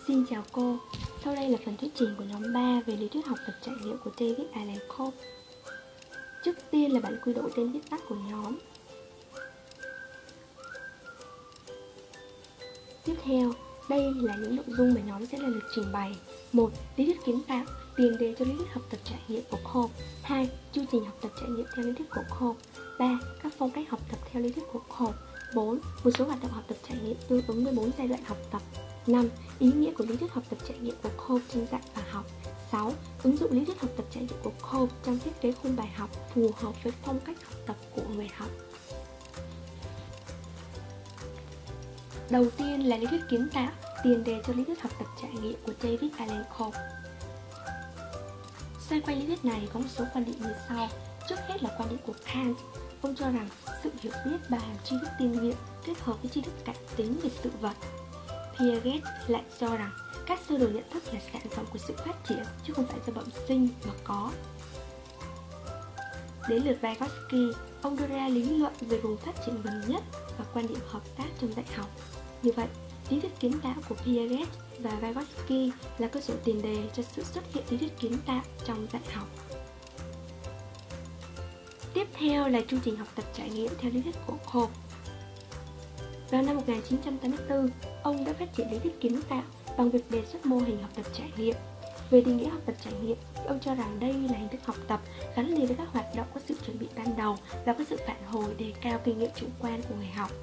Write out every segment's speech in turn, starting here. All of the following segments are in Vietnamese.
Xin chào cô, sau đây là phần thuyết trình của nhóm 3 về lý thuyết học tập trải nghiệm của David Allen Cope. Trước tiên là bản quy đổi tên viết tắt của nhóm. Tiếp theo, đây là những nội dung mà nhóm sẽ lần lượt trình bày. 1. Lý thuyết kiến tạo, tiền đề cho lý thuyết học tập trải nghiệm của Cope. 2. Chu trình học tập trải nghiệm theo lý thuyết của Cope. 3. Các phong cách học tập theo lý thuyết của Cope. 4. Một số hoạt động học tập trải nghiệm tương ứng với 4 giai đoạn học tập. 5. Ý nghĩa của lý thuyết học tập trải nghiệm của Cope trong dạy và học. 6. Ứng dụng lý thuyết học tập trải nghiệm của Cope trong thiết kế khung bài học phù hợp với phong cách học tập của người học. Đầu tiên là lý thuyết kiến tạo, tiền đề cho lý thuyết học tập trải nghiệm của David Allen Cope. Xoay quanh lý thuyết này có một số quan điểm như sau. Trước hết là quan điểm của Kant. Ông cho rằng sự hiểu biết bằng tri thức kinh nghiệm kết hợp với tri thức cảm tính về sự vật. Piaget lại cho rằng các sơ đồ nhận thức là sản phẩm của sự phát triển chứ không phải do bẩm sinh mà có. Đến lượt Vygotsky, ông đưa ra lý luận về vùng phát triển gần nhất và quan điểm hợp tác trong dạy học. Như vậy, lý thuyết kiến tạo của Piaget và Vygotsky là cơ sở tiền đề cho sự xuất hiện lý thuyết kiến tạo trong dạy học. Tiếp theo là chu trình học tập trải nghiệm theo lý thuyết của Cope. Vào năm 1984, ông đã phát triển lý thuyết kiến tạo bằng việc đề xuất mô hình học tập trải nghiệm. Về định nghĩa học tập trải nghiệm, ông cho rằng đây là hình thức học tập gắn liền với các hoạt động có sự chuẩn bị ban đầu và có sự phản hồi đề cao kinh nghiệm chủ quan của người học.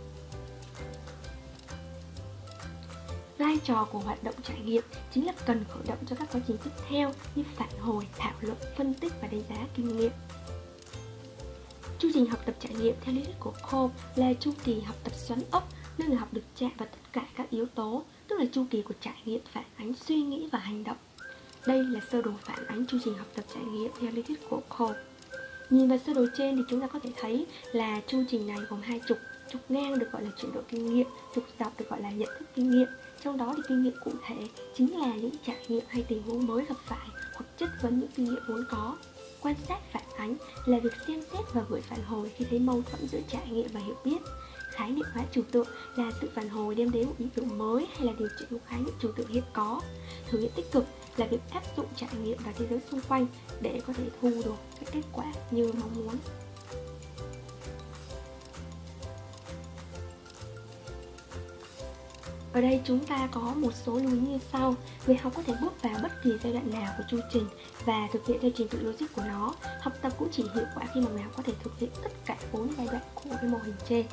Vai trò của hoạt động trải nghiệm chính là cần khởi động cho các quá trình tiếp theo như phản hồi, thảo luận, phân tích và đánh giá kinh nghiệm. Chu trình học tập trải nghiệm theo lý thuyết của Cope là chu kỳ học tập xoắn ốc, nơi người học được chạm vào tất cả các yếu tố, tức là chu kỳ của trải nghiệm phản ánh suy nghĩ và hành động. Đây là sơ đồ phản ánh chu trình học tập trải nghiệm theo lý thuyết của Cope. Nhìn vào sơ đồ trên thì chúng ta có thể thấy là chu trình này gồm hai trục. Trục ngang được gọi là chuyển đổi kinh nghiệm, trục dọc được gọi là nhận thức kinh nghiệm. Trong đó thì kinh nghiệm cụ thể chính là những trải nghiệm hay tình huống mới gặp phải hoặc chất vấn những kinh nghiệm vốn có. Quan sát phản ánh là việc xem xét và gửi phản hồi khi thấy mâu thuẫn giữa trải nghiệm và hiểu biết. Khái niệm hóa trừu tượng là sự phản hồi đem đến một ý tưởng mới hay là điều chỉnh một khái niệm trừu tượng hiện có. Thử nghiệm tích cực là việc áp dụng trải nghiệm vào thế giới xung quanh để có thể thu được cái kết quả như mong muốn. Ở đây chúng ta có một số lưu ý như sau. Người học có thể bước vào bất kỳ giai đoạn nào của chu trình và thực hiện theo trình tự logic của nó. Học tập cũng chỉ hiệu quả khi mà người học có thể thực hiện tất cả 4 giai đoạn của cái mô hình trên.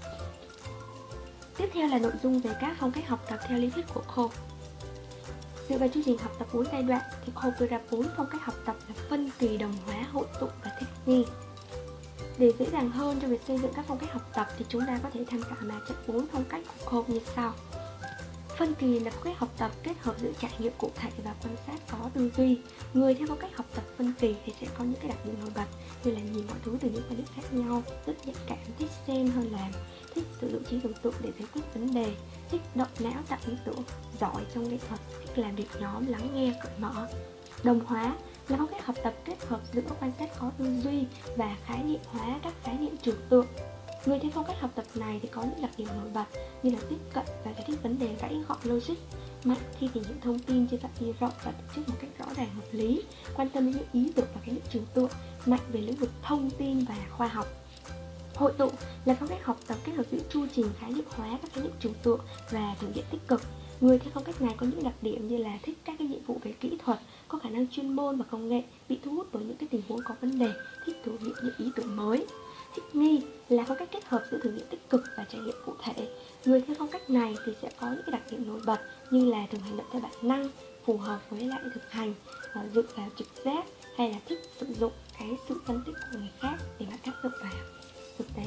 Tiếp theo là nội dung về các phong cách học tập theo lý thuyết của Cope. Dựa vào chu trình học tập 4 giai đoạn thì Cope đưa ra 4 phong cách học tập là phân kỳ, đồng hóa, hội tụ và thích nghi. Để dễ dàng hơn cho việc xây dựng các phong cách học tập thì chúng ta có thể tham khảo mặt trận 4 phong cách của Cope như sau. Phân kỳ là phong cách học tập kết hợp giữa trải nghiệm cụ thể và quan sát có tư duy. Người theo phong cách học tập phân kỳ thì sẽ có những cái đặc điểm nổi bật như là nhìn mọi thứ từ những quan điểm khác nhau, rất nhạy cảm, thích xem hơn làm, thích sử dụng trí tưởng tượng để giải quyết vấn đề, thích động não tạo ý tưởng, giỏi trong nghệ thuật, thích làm việc nhóm, lắng nghe, cởi mở. Đồng hóa là phong cách học tập kết hợp giữa quan sát có tư duy và khái niệm hóa các khái niệm trừu tượng. Người theo phong cách học tập này thì có những đặc điểm nổi bật như là tiếp cận và giải thích vấn đề gãy gọn logic, mạnh khi thể hiện thông tin trên phạm vi rộng và tổ chức một cách rõ ràng hợp lý, quan tâm đến những ý tưởng và khái niệm trừu tượng, mạnh về lĩnh vực thông tin và khoa học. Hội tụ là phong cách học tập kết hợp giữa chu trình khái niệm hóa các khái niệm trừu tượng và thử nghiệm tích cực. Người theo phong cách này có những đặc điểm như là thích các cái nhiệm vụ về kỹ thuật, có khả năng chuyên môn và công nghệ, bị thu hút bởi những cái tình huống có vấn đề, thích thử nghiệm những ý tưởng mới. Thích nghi là phong cách kết hợp giữa thử nghiệm tích cực và trải nghiệm cụ thể. Người theo phong cách này thì sẽ có những cái đặc điểm nổi bật như là thường hành động theo bản năng, phù hợp với lại thực hành, dựa vào trực giác hay là thích sử dụng cái sự phân tích của người khác để mà áp dụng vào thực tế.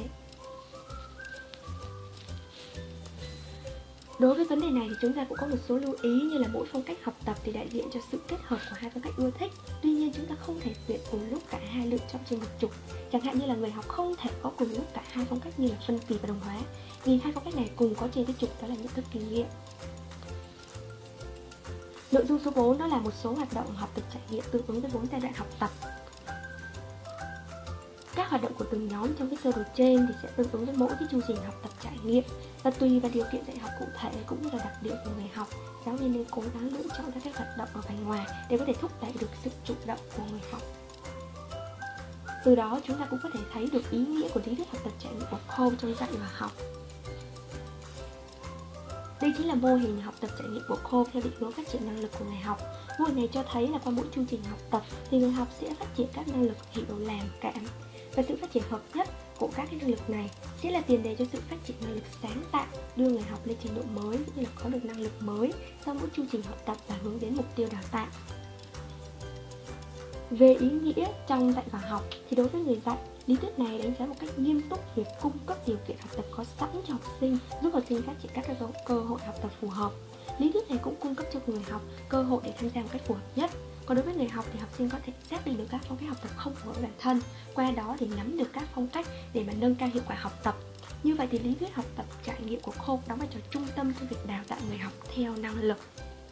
Đối với vấn đề này thì chúng ta cũng có một số lưu ý như là mỗi phong cách học tập thì đại diện cho sự kết hợp của hai phong cách ưa thích. Tuy nhiên chúng ta không thể tuyển cùng lúc cả hai lựa chọn trên một trục. Chẳng hạn như là người học không thể có cùng lúc cả hai phong cách như là phân kỳ và đồng hóa, vì hai phong cách này cùng có trên cái trục đó là nhận thức kinh nghiệm. Nội dung số 4 đó là một số hoạt động học tập trải nghiệm tương ứng với 4 giai đoạn học tập. Các hoạt động của từng nhóm trong cái sơ đồ trên thì sẽ tương ứng với mỗi cái chu trình học tập trải nghiệm. Và tùy vào điều kiện dạy học cụ thể cũng như là đặc điểm của người học, giáo viên nên cố gắng lựa chọn các hoạt động ở bài ngoài để có thể thúc đẩy được sự chủ động của người học. Từ đó chúng ta cũng có thể thấy được ý nghĩa của lý thuyết học tập trải nghiệm của Cole trong dạy và học. Đây chính là mô hình học tập trải nghiệm của Cole theo định hướng phát triển năng lực của người học. Mô hình này cho thấy là qua mỗi chương trình học tập thì người học sẽ phát triển các năng lực hiểu, làm, cảm, và sự phát triển hợp nhất của các năng lực này sẽ là tiền đề cho sự phát triển năng lực sáng tạo, đưa người học lên trình độ mới cũng như là có được năng lực mới sau mỗi chương trình học tập và hướng đến mục tiêu đào tạo. Về ý nghĩa trong dạy và học thì đối với người dạy, lý thuyết này đánh giá một cách nghiêm túc việc cung cấp điều kiện học tập có sẵn cho học sinh, giúp học sinh phát triển các cơ hội học tập phù hợp. Lý thuyết này cũng cung cấp cho người học cơ hội để tham gia một cách phù hợp nhất. Còn đối với người học thì học sinh có thể xác định được các phong cách học tập không phù hợp với bản thân, qua đó thì nắm được các phong cách để mà nâng cao hiệu quả học tập. Như vậy thì lý thuyết học tập trải nghiệm của Cole đóng vai trò trung tâm trong việc đào tạo người học theo năng lực.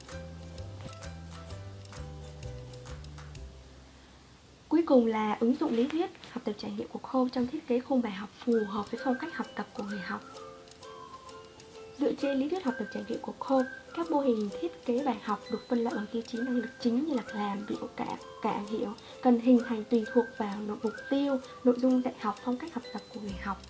Cuối cùng là ứng dụng lý thuyết học tập trải nghiệm của Cole trong thiết kế khung bài học phù hợp với phong cách học tập của người học. Dựa trên lý thuyết học tập trải nghiệm của Cole, các mô hình thiết kế bài học được phân loại bằng tiêu chí năng lực chính như là làm, biểu cảm, hiểu, cần hình thành tùy thuộc vào mục tiêu, nội dung dạy học, phong cách học tập của người học.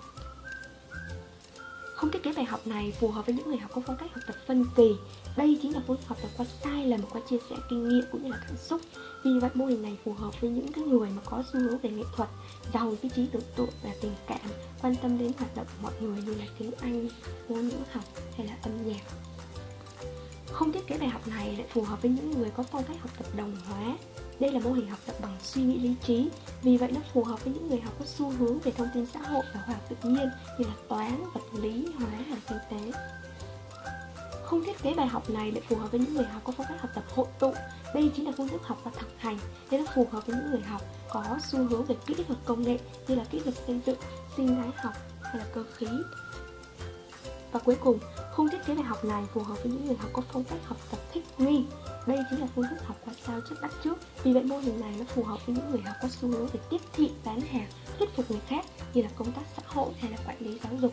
Khung thiết kế bài học này phù hợp với những người học có phong cách học tập phân kỳ. Đây chính là phương pháp học tập qua sai lầm, qua chia sẻ kinh nghiệm cũng như là cảm xúc. Vì vậy mô hình này phù hợp với những người mà có xu hướng về nghệ thuật, giàu cái trí tưởng tượng và tình cảm, quan tâm đến hoạt động của mọi người như là tiếng Anh, ngôn ngữ học hay là âm nhạc. Khung thiết kế bài học này lại phù hợp với những người có phong cách học tập đồng hóa. Đây là mô hình học tập bằng suy nghĩ lý trí, vì vậy nó phù hợp với những người học có xu hướng về thông tin xã hội và khoa học tự nhiên như là toán, vật lý, hóa và kinh tế. Khung thiết kế bài học này lại phù hợp với những người học có phong cách học tập hội tụ. Đây chính là phương thức học và thực hành, nên nó phù hợp với những người học có xu hướng về kỹ thuật công nghệ như là kỹ thuật xây dựng, sinh thái học hay là cơ khí. Và cuối cùng, khung thiết kế bài học này phù hợp với những người học có phong cách học tập thích nghi. Đây chính là phương thức học qua sao chép bắt chước. Vì vậy mô hình này nó phù hợp với những người học có xu hướng về tiếp thị, bán hàng, thuyết phục người khác như là công tác xã hội hay là quản lý giáo dục.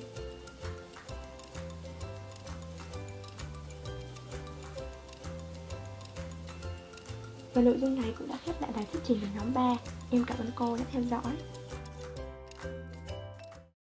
Và nội dung này cũng đã khép lại bài thuyết trình của nhóm 3. Em cảm ơn cô đã theo dõi.